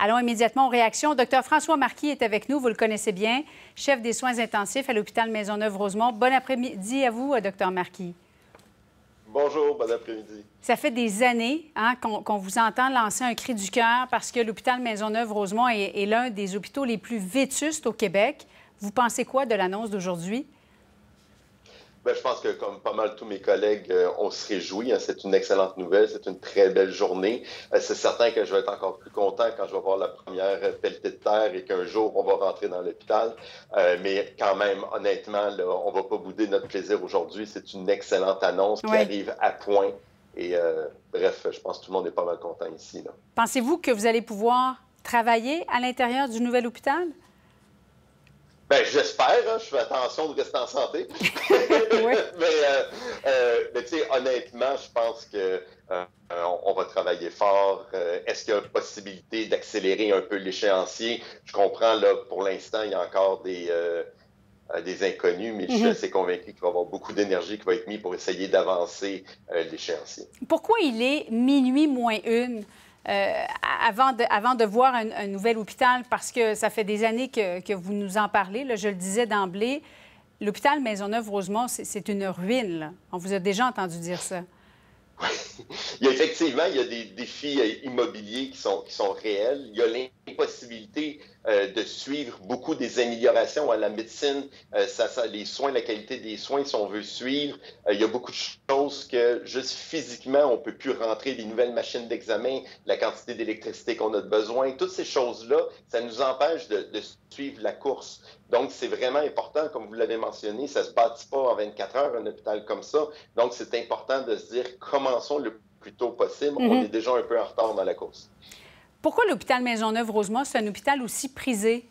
Allons immédiatement aux réactions. Dr François Marquis est avec nous, vous le connaissez bien, chef des soins intensifs à l'hôpital Maisonneuve-Rosemont. Bon après-midi à vous, Dr Marquis. Bonjour, bon après-midi. Ça fait des années qu'on vous entend lancer un cri du cœur parce que l'hôpital Maisonneuve-Rosemont est l'un des hôpitaux les plus vétustes au Québec. Vous pensez quoi de l'annonce d'aujourd'hui? Bien, je pense que, comme pas mal tous mes collègues, on se réjouit. C'est une excellente nouvelle. C'est une très belle journée. C'est certain que je vais être encore plus content quand je vais voir la première pelletée de terre et qu'un jour, on va rentrer dans l'hôpital. Mais quand même, honnêtement, là, on ne va pas bouder notre plaisir aujourd'hui. C'est une excellente annonce qui arrive à point. Et bref, je pense que tout le monde est pas mal content ici. Pensez-vous que vous allez pouvoir travailler à l'intérieur du nouvel hôpital? Bien, j'espère, je fais attention de rester en santé. Oui. Mais tu sais, honnêtement, je pense que on va travailler fort. Est-ce qu'il y a possibilité d'accélérer un peu l'échéancier? Je comprends, là, pour l'instant, il y a encore des inconnus, mais je suis assez convaincu qu'il va y avoir beaucoup d'énergie qui va être mise pour essayer d'avancer l'échéancier. Pourquoi il est minuit moins une? Avant de voir un nouvel hôpital, parce que ça fait des années que vous nous en parlez, là, je le disais d'emblée, l'hôpital Maisonneuve-Rosemont, c'est une ruine. Là. On vous a déjà entendu dire ça. Oui. Effectivement, il y a des défis immobiliers qui sont réels. Il y a l'impossibilité de suivre beaucoup des améliorations à la médecine, les soins, la qualité des soins, si on veut suivre. Il y a beaucoup de choses que, juste physiquement, on ne peut plus rentrer, des nouvelles machines d'examen, la quantité d'électricité qu'on a besoin. Toutes ces choses-là, ça nous empêche de suivre la course. Donc, c'est vraiment important, comme vous l'avez mentionné, ça ne se bâtit pas en 24 heures, un hôpital comme ça. Donc, c'est important de se dire, commençons le plus tôt possible. On est déjà un peu en retard dans la course. Pourquoi l'hôpital Maisonneuve-Rosemont, c'est un hôpital aussi prisé?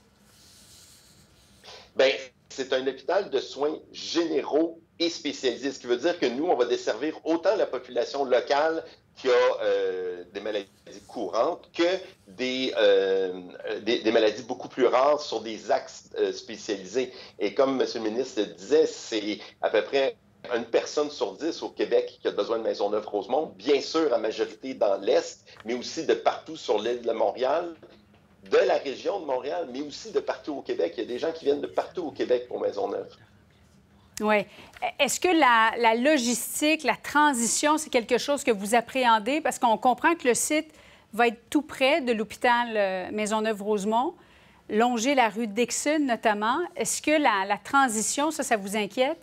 Bien, c'est un hôpital de soins généraux et spécialisés, ce qui veut dire que nous, on va desservir autant la population locale qui a des maladies courantes que des maladies beaucoup plus rares sur des axes spécialisés. Et comme M. le ministre le disait, c'est à peu près une personne sur 10 au Québec qui a besoin de Maisonneuve-Rosemont, bien sûr, à majorité dans l'Est, mais aussi de partout sur l'île de Montréal, de la région de Montréal, mais aussi de partout au Québec. Il y a des gens qui viennent de partout au Québec pour Maisonneuve. Oui. Est-ce que la logistique, la transition, c'est quelque chose que vous appréhendez? Parce qu'on comprend que le site va être tout près de l'hôpital Maisonneuve-Rosemont, longer la rue Dixon notamment. Est-ce que la transition, ça vous inquiète?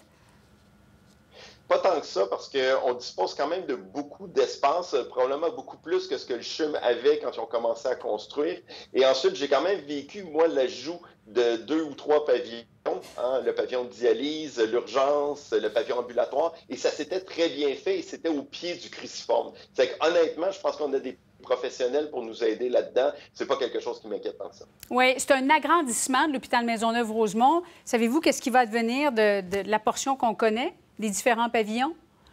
Pas tant que ça, parce qu'on dispose quand même de beaucoup d'espace, probablement beaucoup plus que ce que le CHUM avait quand ils ont commencé à construire. Et ensuite, j'ai quand même vécu, moi, l'ajout de 2 ou 3 pavillons, le pavillon de dialyse, l'urgence, le pavillon ambulatoire, et ça s'était très bien fait, et c'était au pied du cruciforme. C'est honnêtement, je pense qu'on a des professionnels pour nous aider là-dedans. C'est pas quelque chose qui m'inquiète tant que ça. Oui, c'est un agrandissement de l'hôpital Maisonneuve-Rosemont. Savez-vous qu'est-ce qui va advenir de la portion qu'on connaît? Des différents pavillons?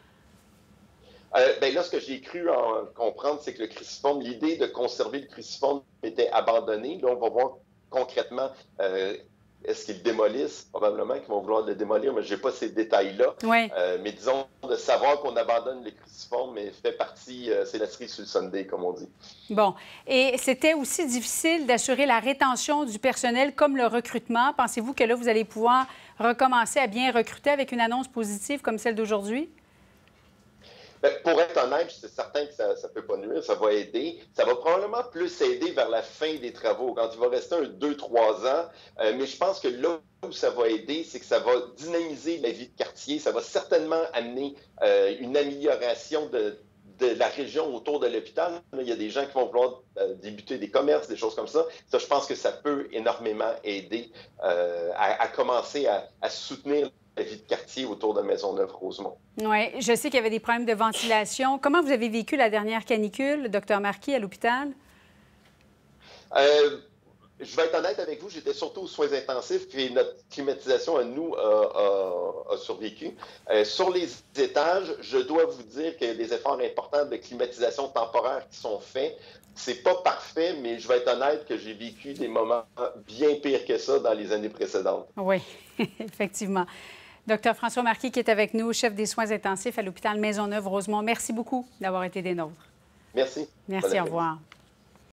Bien là, ce que j'ai cru en comprendre, c'est que le cruciforme, l'idée de conserver le cruciforme était abandonnée. Là, on va voir concrètement, est-ce qu'ils le démolissent? Probablement qu'ils vont vouloir le démolir, mais je n'ai pas ces détails-là. Oui. Mais disons, de savoir qu'on abandonne le cruciforme, mais fait partie, c'est la cerise sur le sundae, comme on dit. Bon. Et c'était aussi difficile d'assurer la rétention du personnel comme le recrutement. Pensez-vous que là, vous allez pouvoir recommencer à bien recruter avec une annonce positive comme celle d'aujourd'hui? Bien, pour être honnête, c'est certain que ça ne peut pas nuire, ça va aider. Ça va probablement plus aider vers la fin des travaux, quand il va rester 2-3 ans. Mais je pense que là où ça va aider, c'est que ça va dynamiser la vie de quartier. Ça va certainement amener une amélioration de la région autour de l'hôpital. Il y a des gens qui vont vouloir débuter des commerces, des choses comme ça. Ça, je pense que ça peut énormément aider à commencer à soutenir la vie de quartier autour de Maisonneuve-Rosemont. Oui, je sais qu'il y avait des problèmes de ventilation. Comment vous avez vécu la dernière canicule, Dr Marquis, à l'hôpital? Je vais être honnête avec vous, j'étais surtout aux soins intensifs et notre climatisation à nous a survécu. Sur les étages, je dois vous dire qu'il y a des efforts importants de climatisation temporaire qui sont faits. C'est pas parfait, mais je vais être honnête que j'ai vécu des moments bien pires que ça dans les années précédentes. Oui, effectivement. Dr François Marquis qui est avec nous, chef des soins intensifs à l'hôpital Maisonneuve-Rosemont. Merci beaucoup d'avoir été des nôtres. Merci. Merci, au revoir.